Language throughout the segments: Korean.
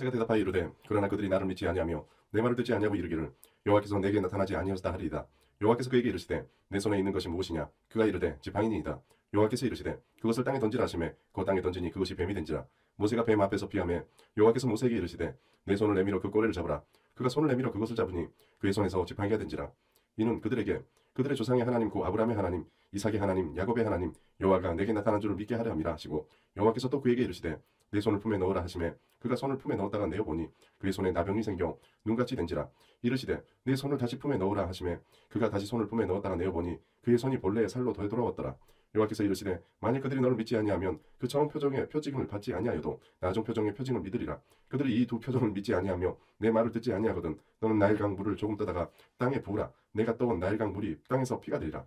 모세가 대답하여 이르되 그러나 그들이 나를 믿지 아니하며 내 말을 듣지 아니하고 이르기를 여호와께서 내게 나타나지 아니하셨다 하리이다. 여호와께서 그에게 이르시되 내 손에 있는 것이 무엇이냐? 그가 이르되 지팡이니이다. 여호와께서 이르시되 그것을 땅에 던지라 하시매 그 땅에 던지니 그것이 뱀이 된지라. 모세가 뱀 앞에서 피하매 여호와께서 모세에게 이르시되 내 손을 내밀어 그 꼬리를 잡으라. 그가 손을 내밀어 그것을 잡으니 그의 손에서 지팡이가 된지라. 이는 그들에게 그들의 조상의 하나님 곧 아브라함의 하나님 이삭의 하나님 야곱의 하나님 여호와가 내게 나타난 줄을 믿게 하려 함이라 하시고 여호와께서 또 그에게 이르시되 내 손을 품에 넣으라 하시매 그가 손을 품에 넣었다가 내어 보니 그의 손에 나병이 생겨 눈같이 된지라. 이르시되 내 손을 다시 품에 넣으라 하시매 그가 다시 손을 품에 넣었다가 내어 보니 그의 손이 본래의 살로 되돌아왔더라. 여호와께서 이르시되 만일 그들이 너를 믿지 아니하면 그 처음 표정의 표징을 받지 아니하여도 나중 표정의 표징을 믿으리라. 그들이 이 두 표정을 믿지 아니하며 내 말을 듣지 아니하거든 너는 나일강 물을 조금 떠다가 땅에 부으라. 내가 떠온 나일강 물이 땅에서 피가 되리라.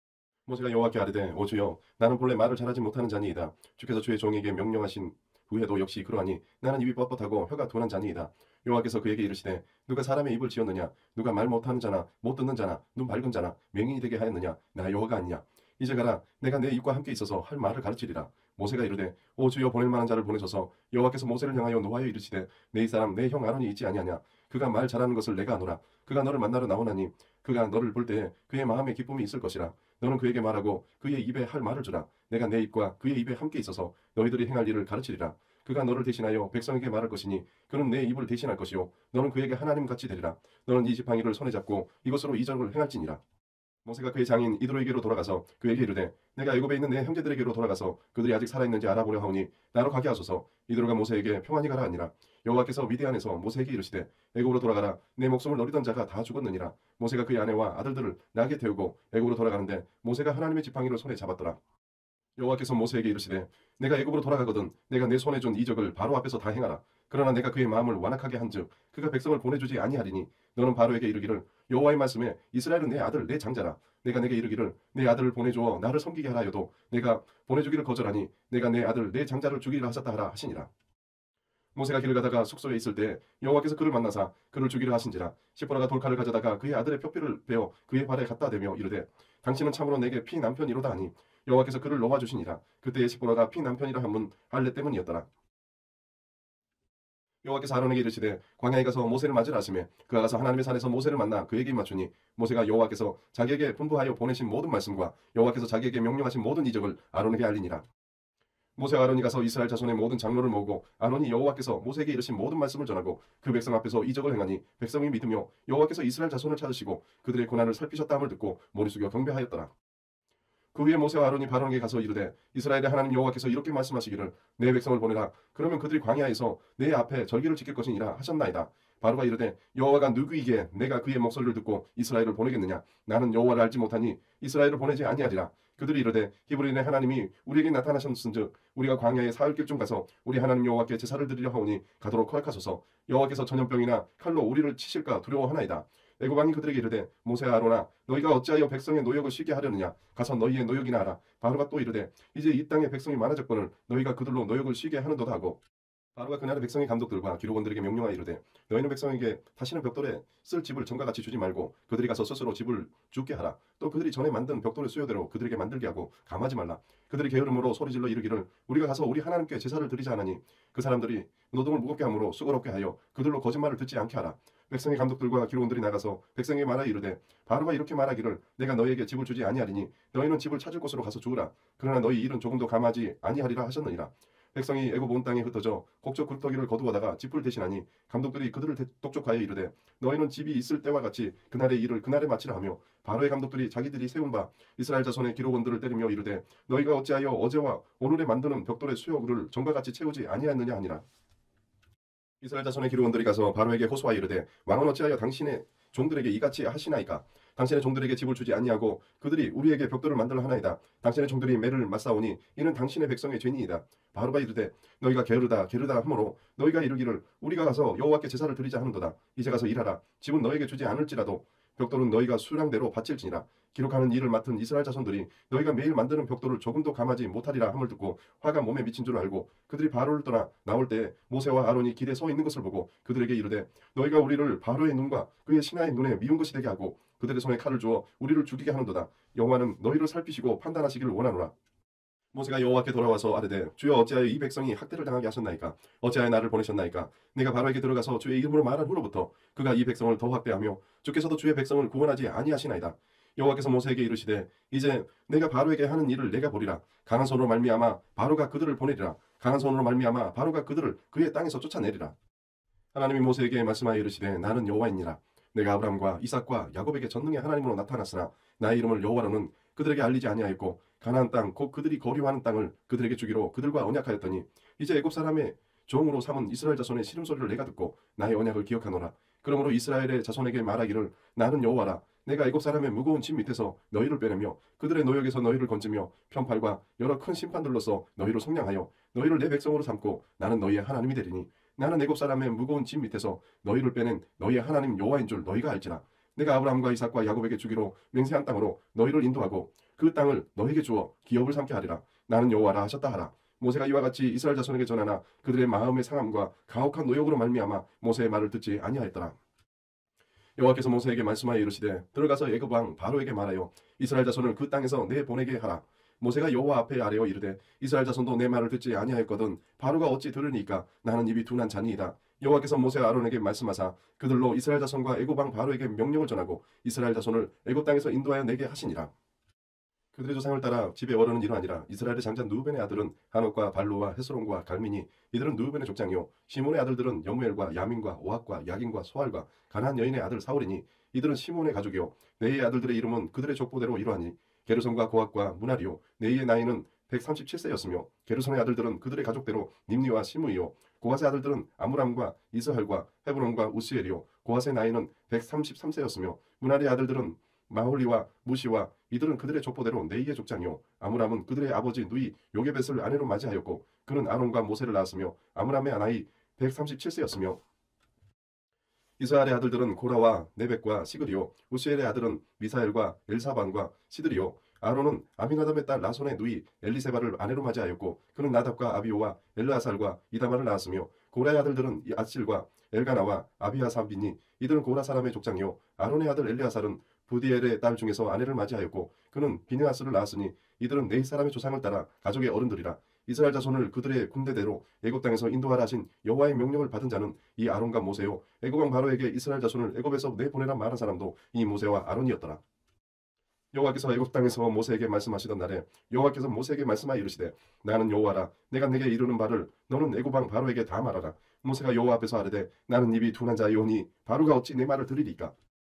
모세가 여호와께 아뢰되 오 주여 나는 본래 말을 잘하지 못하는 자니이다. 주께서 주의 종에게 명령하신 후에도 역시 그러하니 나는 입이 뻣뻣하고 혀가 둔한 자니이다. 여호와께서 그에게 이르시되 누가 사람의 입을 지었느냐? 누가 말 못하는 자나 못 듣는 자나 눈 밝은 자나 맹인이 되게 하였느냐? 나 여호와가 아니냐? 이제 가라. 내가 내 입과 함께 있어서 할 말을 가르치리라. 모세가 이르되 오 주여 보낼 만한 자를 보내소서. 여호와께서 모세를 향하여 노하여 이르시되 내 이 사람 내 형 아론이 있지 아니하냐? 그가 말 잘하는 것을 내가 아노라. 그가 너를 만나러 나오나니 그가 너를 볼 때에 그의 마음에 기쁨이 있을 것이라. 너는 그에게 말하고 그의 입에 할 말을 주라. 내가 내 입과 그의 입에 함께 있어서 너희들이 행할 일을 가르치리라. 그가 너를 대신하여 백성에게 말할 것이니 그는 내 입을 대신할 것이요 너는 그에게 하나님같이 되리라. 너는 이 지팡이를 손에 잡고 이것으로 이적을 행할지니라. 모세가 그의 장인 이드로에게로 돌아가서 그에게 이르되 내가 애굽에 있는 내 형제들에게로 돌아가서 그들이 아직 살아있는지 알아보려 하오니 나로 가게 하소서. 이드로가 모세에게 평안히 가라 하니라. 여호와께서 미디안에서 모세에게 이르시되 애굽으로 돌아가라. 내 목숨을 노리던 자가 다 죽었느니라. 모세가 그의 아내와 아들들을 나귀에 태우고 애굽으로 돌아가는데 모세가 하나님의 지팡이를 손에 잡았더라. 여호와께서 모세에게 이르시되 내가 애굽으로 돌아가거든 내가 내 손에 준 이적을 바로 앞에서 다 행하라. 그러나 내가 그의 마음을 완악하게 한즉 그가 백성을 보내주지 아니하리니 너는 바로에게 이르기를 여호와의 말씀에 이스라엘은 내 아들 내 장자라. 내가 내게 이르기를 내 아들을 보내주어 나를 섬기게 하라 하여도 내가 보내주기를 거절하니 내가 내 아들 내 장자를 죽이리라 하셨다 하라 하시니라. 모세가 길을 가다가 숙소에 있을 때 여호와께서 그를 만나사 그를 죽이려 하신지라. 시보라가 돌칼을 가져다가 그의 아들의 뼈뼈를 베어 그의 발에 갖다 대며 이르되 당신은 참으로 내게 피 남편이로다 하니 여호와께서 그를 놓아 주시니라. 그때의 시보라가 피 남편이라 함은 할례 때문이었더라. 여호와께서 아론에게 이르시되 광야에 가서 모세를 맞으라 하시매 그가 가서 하나님의 산에서 모세를 만나 그에게 입맞추니 모세가 여호와께서 자기에게 분부하여 보내신 모든 말씀과 여호와께서 자기에게 명령하신 모든 이적을 아론에게 알리니라. 모세와 아론이 가서 이스라엘 자손의 모든 장로를 모으고 아론이 여호와께서 모세에게 이르신 모든 말씀을 전하고 그 백성 앞에서 이적을 행하니 백성이 믿으며 여호와께서 이스라엘 자손을 찾으시고 그들의 고난을 살피셨다 함을 듣고 머리 숙여 경배하였더라. 그 후에 모세와 아론이 바로에게 가서 이르되 이스라엘의 하나님 여호와께서 이렇게 말씀하시기를 내 백성을 보내라. 그러면 그들이 광야에서 내 앞에 절기를 지킬 것이니라 하셨나이다. 바로가 이르되 여호와가 누구이기에 내가 그의 목소리를 듣고 이스라엘을 보내겠느냐? 나는 여호와를 알지 못하니 이스라엘을 보내지 아니하리라. 그들이 이르되 히브리인의 하나님이 우리에게 나타나셨은즉 우리가 광야에 사흘길쯤 가서 우리 하나님 여호와께 제사를 드리려 하오니 가도록 허락하소서. 여호와께서 전염병이나 칼로 우리를 치실까 두려워하나이다. 애굽 왕이 그들에게 이르되 모세와 아론아 너희가 어찌하여 백성의 노역을 쉬게 하려느냐? 가서 너희의 노역이나 하라. 바로가 또 이르되 이제 이 땅에 백성이 많아졌거늘 너희가 그들로 노역을 쉬게 하는도다 하고 바로가 그날의 백성의 감독들과 기록원들에게 명령하여 이르되 너희는 백성에게 다시는 벽돌에 쓸 집을 전과 같이 주지 말고 그들이 가서 스스로 집을 죽게 하라. 또 그들이 전에 만든 벽돌의 수요대로 그들에게 만들게 하고 감하지 말라. 그들이 게으름으로 소리질러 이르기를 우리가 가서 우리 하나님께 제사를 드리자 하나니 그 사람들이 노동을 무겁게 함으로 수고롭게 하여 그들로 거짓말을 듣지 않게 하라. 백성의 감독들과 기록원들이 나가서 백성에게 말하여 이르되 바로가 이렇게 말하기를 내가 너희에게 집을 주지 아니하리니 너희는 집을 찾을 곳으로 가서 주우라. 그러나 너희 일은 조금도 감하지 아니하리라 하셨느니라. 백성이 애굽 온 땅에 흩어져 곡적 굴뚝이를 거두어다가 집을 대신하니 감독들이 그들을 독촉하여 이르되 너희는 집이 있을 때와 같이 그날의 일을 그날에 마치라 하며 바로의 감독들이 자기들이 세운 바 이스라엘 자손의 기록원들을 때리며 이르되 너희가 어찌하여 어제와 오늘에 만드는 벽돌의 수요를 전과 같이 채우지 아니하였느냐 하니라. 이스라엘 자손의 기록원들이 가서 바로에게 호소하여 이르되 왕은 어찌하여 당신의 종들에게 이같이 하시나이까? 당신의 종들에게 집을 주지 아니하고 그들이 우리에게 벽돌을 만들어 하나이다. 당신의 종들이 매를 맞사오니 이는 당신의 백성의 죄니이다. 바로가 이르되 너희가 게으르다 하므로 너희가 이르기를 우리가 가서 여호와께 제사를 드리자 하는도다. 이제 가서 일하라. 집은 너에게 주지 않을지라도 벽돌은 너희가 수량대로 바칠지니라. 기록하는 일을 맡은 이스라엘 자손들이 너희가 매일 만드는 벽돌을 조금도 감하지 못하리라 함을 듣고 화가 몸에 미친 줄 알고 그들이 바로를 떠나 나올 때에 모세와 아론이 길에 서 있는 것을 보고 그들에게 이르되 너희가 우리를 바로의 눈과 그의 신하의 눈에 미운 것이 되게 하고 그들의 손에 칼을 주어 우리를 죽이게 하는도다. 여호와는 너희를 살피시고 판단하시기를 원하노라. 모세가 여호와께 돌아와서 아뢰되 주여 어찌하여 이 백성이 학대를 당하게 하셨나이까 어찌하여 나를 보내셨나이까 내가 바로에게 들어가서 주의 이름으로 말한 후로부터 그가 이 백성을 더 학대하며 주께서도 주의 백성을 구원하지 아니하시나이다. 여호와께서 모세에게 이르시되 이제 내가 바로에게 하는 일을 내가 보리라. 강한 손으로 말미암아 바로가 그들을 보내리라. 강한 손으로 말미암아 바로가 그들을 그의 땅에서 쫓아내리라. 하나님이 모세에게 말씀하여 이르시되 나는 여호와이니라. 내가 아브라함과 이삭과 야곱에게 전능의 하나님으로 나타났으나 나의 이름을 여호와로는 그들에게 알리지 아니하였고 가나안 땅 곧 그들이 거류하는 땅을 그들에게 주기로 그들과 언약하였더니 이제 애굽 사람의 종으로 삼은 이스라엘 자손의 시름소리를 내가 듣고 나의 언약을 기억하노라. 그러므로 이스라엘의 자손에게 말하기를 나는 여호와라. 내가 애굽 사람의 무거운 짐 밑에서 너희를 빼내며 그들의 노역에서 너희를 건지며 편팔과 여러 큰 심판들로서 너희를 속량하여 너희를 내 백성으로 삼고 나는 너희의 하나님이 되리니 나는 애굽 사람의 무거운 짐 밑에서 너희를 빼낸 너희의 하나님 여호와인 줄 너희가 알지라. 내가 아브라함과 이삭과 야곱에게 주기로 맹세한 땅으로 너희를 인도하고 그 땅을 너희에게 주어 기업을 삼게 하리라. 나는 여호와라 하셨다 하라. 모세가 이와 같이 이스라엘 자손에게 전하나 그들의 마음의 상함과 가혹한 노역으로 말미암아 모세의 말을 듣지 아니하였더라. 여호와께서 모세에게 말씀하여 이르시되 들어가서 애굽 왕 바로에게 말하여 이스라엘 자손을 그 땅에서 내보내게 하라. 모세가 여호와 앞에 아뢰어 이르되 이스라엘 자손도 내 말을 듣지 아니하였거든 바로가 어찌 들으니까 나는 입이 둔한 자니이다. 여호와께서 모세와 아론에게 말씀하사 그들로 이스라엘 자손과 애굽 왕 바로에게 명령을 전하고 이스라엘 자손을 애굽 땅에서 인도하여 내게 하시니라. 그들의 조상을 따라 집에 어른은 이러하니라. 이스라엘의 장자 누벤의 아들은 하녹과 발루와 헤스론과 갈미니 이들은 누벤의 족장이요 시몬의 아들들은 여무엘과 야민과 오학과 야긴과 소알과 가나안 여인의 아들 사울이니 이들은 시몬의 가족이요 네이의 아들들의 이름은 그들의 족보대로 이러하니 게르손과 고학과 무나리요 네이의 나이는 137세였으며 게르손의 아들들은 그들의 가족대로 님니와 시므이요 고핫의 아들들은 아므람과 이스할과 헤브론과 우스엘이요 고핫의 나이는 133세였으며 무나리의 아들들은 마홀리와 무시와 이들은 그들의 족보대로 네이의 족장이요 아므람은 그들의 아버지 누이 요게벳을 아내로 맞이하였고 그는 아론과 모세를 낳았으며 아므람의 나이 137세였으며 이스라엘의 아들들은 고라와 네벡과 시그리요 우시엘의 아들은 미사엘과 엘사반과 시드리요 아론은 아미나답의 딸 나손의 누이 엘리세바를 아내로 맞이하였고 그는 나답과 아비오와 엘르아살과 이다말을 낳았으며 고라의 아들들은 아실과 엘가나와 아비아삽이니 이들은 고라 사람의 족장이요 아론의 아들 엘리아살은 부디엘의 딸 중에서 아내를 맞이하였고 그는 비느하스를 낳았으니 이들은 네이 사람의 조상을 따라 가족의 어른들이라. 이스라엘 자손을 그들의 군대대로 애굽 땅에서 인도하라 하신 여호와의 명령을 받은 자는 이 아론과 모세요 애굽 왕 바로에게 이스라엘 자손을 애굽에서 내보내라 말한 사람도 이 모세와 아론이었더라. 여호와께서 애굽 땅에서 모세에게 말씀하시던 날에 여호와께서 모세에게 말씀하여 이르시되 나는 여호와라. 내가 내게 이르는 바를 너는 애굽 왕 바로에게 다 말하라. 모세가 여호와 앞에서 아뢰되 나는 입이 둔한 자이오니 바로가 어찌 내 말을 들으리까.